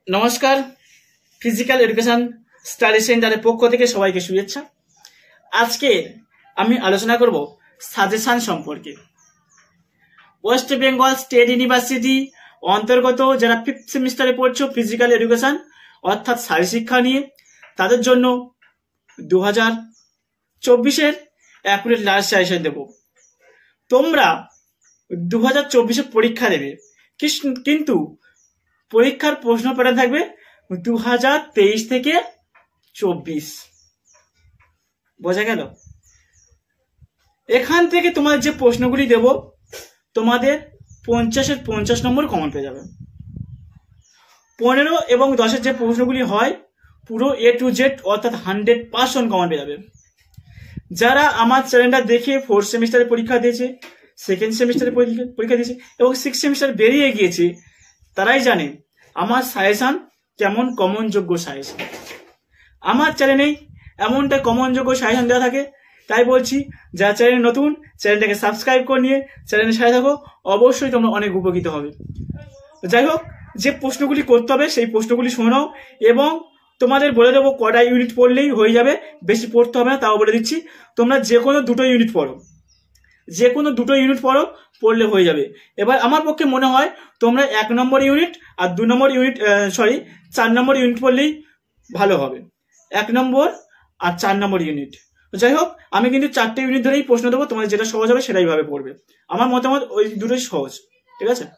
নমস্কার, physical education study সেন্টারের পক্ষ থেকে সবাইকে শুভেচ্ছা। আজকে আমি আলোচনা করব সাজেশন সম্পর্কে। ওয়েস্ট বেঙ্গল স্টেট ইউনিভার্সিটি অন্তর্গত যারা 5th সেমিস্টারে পড়ছো ফিজিক্যাল এডুকেশন অর্থাৎ শারীরশিক্ষা নিয়ে, তাদের জন্য 2024-এর এপ্রিল লাস্ট সাজেশন দেব। তোমরা 2024-এ পরীক্ষা দেবে, কিন্তু পরীক্ষার প্রশ্ন প্যাটার্ন থাকবে 2023 থেকে 24। বোঝা গেল? এখান থেকে তোমাদের যে প্রশ্নগুলি দেব, তোমাদের 50-এর 50 নম্বর কমন পেয়ে যাবে। 15 এবং 10-এর যে প্রশ্নগুলি হয় পুরো A to Z অর্থাৎ 100% কমন পেয়ে যাবে। যারা আমার চ্যানেলটা দেখে 4th সেমিস্টারে পরীক্ষা দিয়েছে, 2nd সেমিস্টারে পরীক্ষা দিয়েছে এবং 6th সেমিস্টার বেরিয়ে গিয়েছে, তারাই জানে আমার সাজেশন কেমন কমন যোগ্য সাজেশন। আমার চ্যানেলেই এমনটা কমন যোগ্য সাজেশন দেওয়া থাকে। তাই বলছি, যারা চ্যানেল নতুন, চ্যানেলটাকে সাবস্ক্রাইব করে নিয়ে চ্যানেলের সাথে থাকো, অবশ্যই তোমরা অনেক উপকৃত হবে। যাই হোক, যে প্রশ্নগুলি করতে হবে সেই প্রশ্নগুলি শোনাও এবং তোমাদের বলে দেবো কটা ইউনিট পড়লেই হয়ে যাবে, বেশি পড়তে হবে না, তাও বলে দিচ্ছি। তোমরা যে কোনো দুটো ইউনিট পড়ো, যে কোনো দুটো ইউনিট পড়লে হয়ে যাবে। এবার আমার পক্ষে মনে হয় তোমরা 1 নম্বর ইউনিট আর 2 নম্বর ইউনিট 4 নম্বর ইউনিট পড়লেই ভালো হবে। 1 নম্বর আর 4 নম্বর ইউনিট। যাই হোক, আমি কিন্তু 4টে ইউনিট ধরেই প্রশ্ন দেবো, তোমাদের যেটা সহজ হবে সেটাই ভাবে পড়বে। আমার মতামত ওই দুটোই সহজ, ঠিক আছে?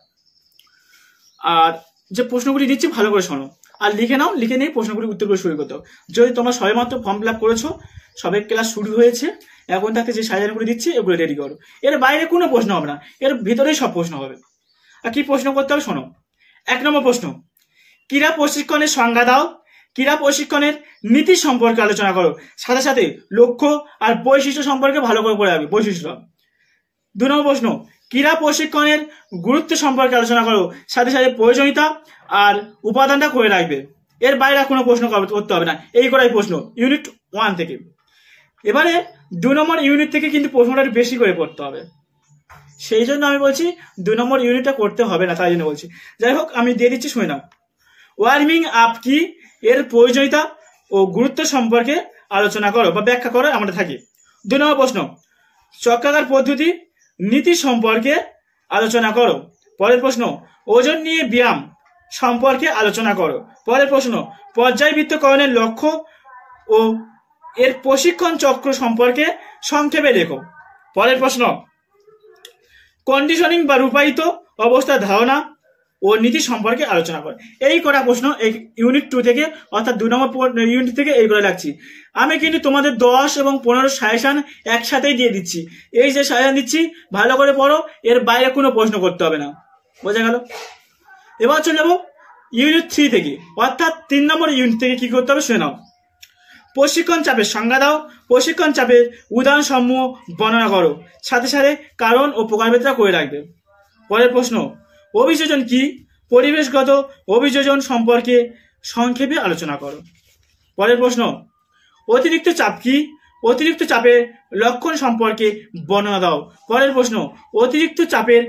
আর যে প্রশ্নগুলি দিচ্ছি ভালো করে শোনো আর লিখে নাও, লিখে নিয়ে প্রশ্নগুলি উত্তরগুলো শুরু করতে হবে। যদি তোমরা সবেমাত্র ফর্ম ফিল আপ করেছো, সবে ক্লাস শুরু হয়েছে, এখন থাকতে যে সাজেশনগুলি দিচ্ছি এগুলো রেডি করো। এর বাইরে কোনো প্রশ্ন হবে না, এর ভিতরেই সব প্রশ্ন হবে। আর কি প্রশ্ন করতে হবে শোনো। 1 নম্বর প্রশ্ন, ক্রীড়া প্রশিক্ষণের সংজ্ঞা দাও। ক্রীড়া প্রশিক্ষণের নীতি সম্পর্কে আলোচনা করো, সাথে সাথে লক্ষ্য আর বৈশিষ্ট্য সম্পর্কে ভালো করে পড়ে যাবে, বৈশিষ্ট্য। 2 নম্বর প্রশ্ন, ক্রীড়া প্রশিক্ষণের গুরুত্ব সম্পর্কে আলোচনা করো, সাথে সাথে প্রয়োজনীয়তা আর উপাদানটা করে রাখবে। এর বাইরে কোনো প্রশ্ন করতে হবে না, এই করাই প্রশ্ন ইউনিট 1 থেকে। এবারে 2 নম্বর ইউনিট থেকে কিন্তু প্রশ্নটা বেশি করে পড়তে হবে, সেই জন্য আমি বলছি 2 নম্বর ইউনিটটা করতে হবে না, তাই জন্য বলছি। যাই হোক, আমি দিয়ে দিচ্ছি, শুনে নাও। ওয়ার্মিং আপ কি, এর প্রয়োজনীয়তা ও গুরুত্ব সম্পর্কে আলোচনা করো বা ব্যাখ্যা করো, আমরা থাকি। 2 নম্বর প্রশ্ন, চক্রাকার পদ্ধতি নীতি সম্পর্কে আলোচনা করো। পরের প্রশ্ন, ওজন নিয়ে ব্যায়াম সম্পর্কে আলোচনা করো। পরের প্রশ্ন, পর্যায়বৃত্তকরণের লক্ষ্য ও এর প্রশিক্ষণ চক্র সম্পর্কে সংক্ষেপে লেখো। পরের প্রশ্ন, কন্ডিশনিং বা রূপায়িত অবস্থার ধারণা ও নীতি সম্পর্কে আলোচনা করো। এই কটা প্রশ্ন এই ইউনিট 2 থেকে অর্থাৎ 2 নম্বর ইউনিট থেকে এইগুলো লাগছি। আমি কিন্তু তোমাদের 10 এবং 15 সাজেশন একসাথেই দিয়ে দিচ্ছি। এই যে সাজেশন দিচ্ছি ভালো করে পড়ো, এর বাইরে কোনো প্রশ্ন করতে হবে না। বোঝা গেল? এবার চলে যাবো ইউনিট 3 থেকে অর্থাৎ 3 নম্বর ইউনিট থেকে কি করতে হবে শুনে নাও। প্রশিক্ষণ চাপের সংজ্ঞা দাও। প্রশিক্ষণ চাপের উদাহরণ সমূহ বর্ণনা করো, সাথে সাথে কারণ ও প্রকারভেদটা করে রাখবে। পরের প্রশ্ন, অভিযোজন কি, পরিবেশগত অভিযোজন সম্পর্কে সংক্ষেপে আলোচনা করো। পরের প্রশ্ন, অতিরিক্ত চাপ কি, অতিরিক্ত চাপের লক্ষণ সম্পর্কে বর্ণনা দাও। পরের প্রশ্ন, অতিরিক্ত চাপের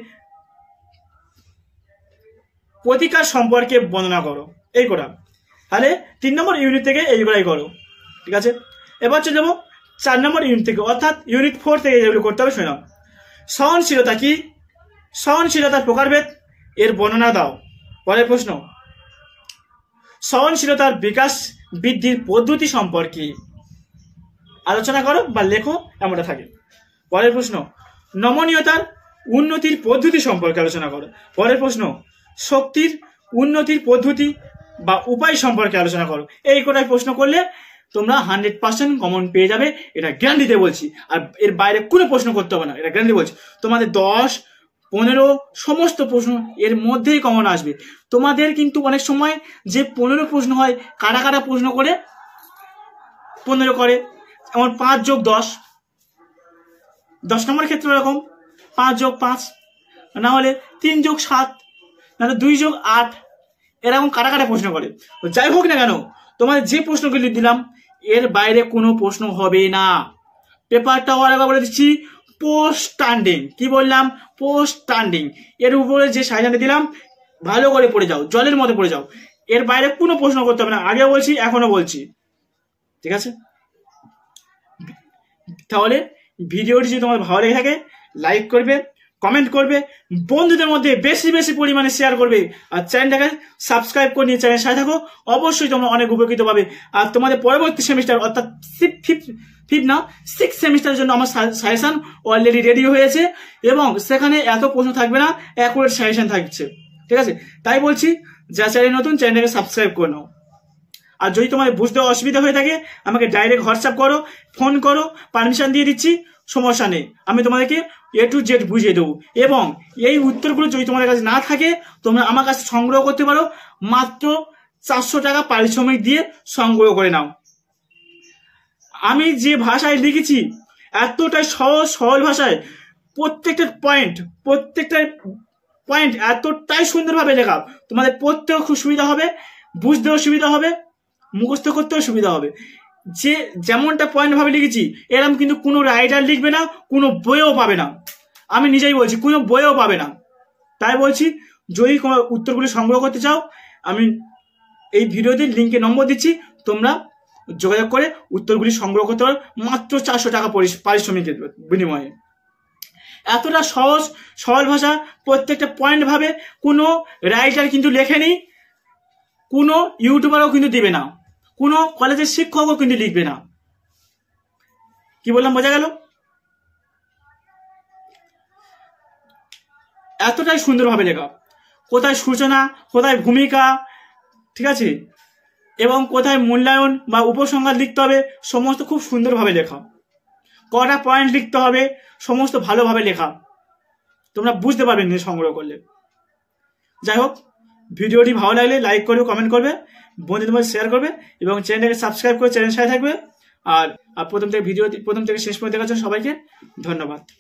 প্রতিকার সম্পর্কে বর্ণনা করো। এই করা তাহলে 3 নম্বর ইউনিট থেকে এইগুলাই করো, ঠিক আছে? এবার চলে যাবো 4 নম্বর ইউনিট থেকে অর্থাৎ ইউনিট 4 থেকে যেগুলো করতে হবে শুনে নাও। সহনশীলতা কি, সহনশীলতার প্রকারভেদ এর বর্ণনা দাও। পরের প্রশ্ন, সহনশীলতার বিকাশ বৃদ্ধির পদ্ধতি সম্পর্কে আলোচনা করো বা লেখো, এমনটা থাকে। পরের প্রশ্ন, নমনীয়তার উন্নতির পদ্ধতি সম্পর্কে আলোচনা করো। পরের প্রশ্ন, শক্তির উন্নতির পদ্ধতি বা উপায় সম্পর্কে আলোচনা করো। এই কটাই প্রশ্ন করলে তোমরা 100% কমন পেয়ে যাবে, এটা গ্যারান্টি দিয়ে বলছি। আর এর বাইরে কোনো প্রশ্ন করতে হবে না, এটা গ্যারান্টি বলছি। তোমাদের 10, 15 সমস্ত প্রশ্ন এর মধ্যেই কমন আসবে। তোমাদের কিন্তু অনেক সময় যে 15 প্রশ্ন হয়, কারা কারা প্রশ্ন করে 15 করে, যেমন 5 যোগ 10, 10 নম্বরের ক্ষেত্রে এরকম 5 যোগ 5, না হলে 3 যোগ 7, না হলে 2 যোগ 8, এরকম কারা কারা প্রশ্ন করে। যাই হোক না কেন, তোমাদের যে প্রশ্নগুলি দিলাম এর বাইরে কোনো প্রশ্ন হবে না। পেপারটা আরেকবার বলে দিচ্ছি, পোস্ট স্ট্যান্ডিং। কি বললাম? Post standing. এর উপরে যে সাজেশনটা দিলাম ভালো করে পড়ে যাও, জলের মতো পড়ে যাও। এর বাইরে কোনো প্রশ্ন করতে হবে না, আগেও বলছি এখনো বলছি, ঠিক আছে? তাহলে ভিডিওটি যদি তোমার ভালো লেগে থাকে লাইক করবে, কমেন্ট করবে, বন্ধুদের মধ্যে বেশি বেশি পরিমাণে শেয়ার করবে, আর চ্যানেলটাকে সাবস্ক্রাইব করে নিয়ে চ্যানেলের সাথে থাকো, অবশ্যই তোমরা অনেক উপকৃত পাবে। আর তোমাদের পরবর্তী সেমিস্টার অর্থাৎ সিক্স সেমিস্টারের জন্য আমার সাজেশন অলরেডি রেডি হয়েছে, এবং সেখানে এত প্রশ্ন থাকবে না, অ্যাকুরেট সাজেশন থাকছে, ঠিক আছে? তাই বলছি, যা চ্যানেল নতুন চ্যানেলটাকে সাবস্ক্রাইব করে নাও। আর যদি তোমার বুঝতে অসুবিধা হয়ে থাকে আমাকে ডাইরেক্ট হোয়াটসঅ্যাপ করো, ফোন করো, পারমিশন দিয়ে দিচ্ছি, সমস্যা নেই, আমি তোমাদেরকে A to Z বুঝিয়ে দেবো। এবং এই উত্তরগুলো যদি তোমাদের কাছে না থাকে তোমরা আমার কাছে সংগ্রহ করতে পারো, মাত্র 400 টাকা পারিশ্রমিক দিয়ে সংগ্রহ করে নাও। আমি যে ভাষায় লিখেছি এতটাই সহজ সরল ভাষায়, প্রত্যেকটা পয়েন্ট এতটাই সুন্দরভাবে লেখা, তোমাদের পড়তেও খুব সুবিধা হবে, বুঝতেও সুবিধা হবে, মুখস্থ করতেও সুবিধা হবে। যে যেমনটা পয়েন্ট ভাবে লিখেছি এরকম কিন্তু কোনো রাইটার লিখবে না, কোনো বইও পাবে না, আমি নিজেই বলছি, কোনো বইও পাবে না। তাই বলছি, যদি কোনো উত্তরগুলি সংগ্রহ করতে চাও আমি এই ভিডিওতে লিঙ্কে নম্বর দিচ্ছি, তোমরা যোগাযোগ করে উত্তরগুলি সংগ্রহ করতে পারো মাত্র 400 টাকা পারিশ্রমিকের বিনিময়ে। এতটা সহজ সরল ভাষা, প্রত্যেকটা পয়েন্ট ভাবে, কোনো রাইটার কিন্তু লেখেনি, কোনো ইউটিউবারও কিন্তু দিবে না, কোনো কলেজের শিক্ষকও কিন্তু লিখবে না। কি বললাম বোঝা গেল? এতটাই সুন্দরভাবে লেখা, কোথায় সূচনা, কোথায় ভূমিকা, ঠিক আছে, এবং কোথায় মূল্যায়ন বা উপসংহার লিখতে হবে, সমস্ত খুব সুন্দরভাবে লেখা, কটা পয়েন্ট লিখতে হবে, সমস্ত ভালোভাবে লেখা, তোমরা বুঝতে পারবে নিজে সংগ্রহ করলে। যাই হোক, ভিডিওটি ভালো লাগলে লাইক করবে, কমেন্ট করবে, বন্ধুদের মধ্যে শেয়ার করবে, এবং চ্যানেলটাকে সাবস্ক্রাইব করে চ্যানেলের সাথে থাকবে। আর প্রথম থেকে শেষ পর্যন্ত দেখার জন্য সবাইকে ধন্যবাদ।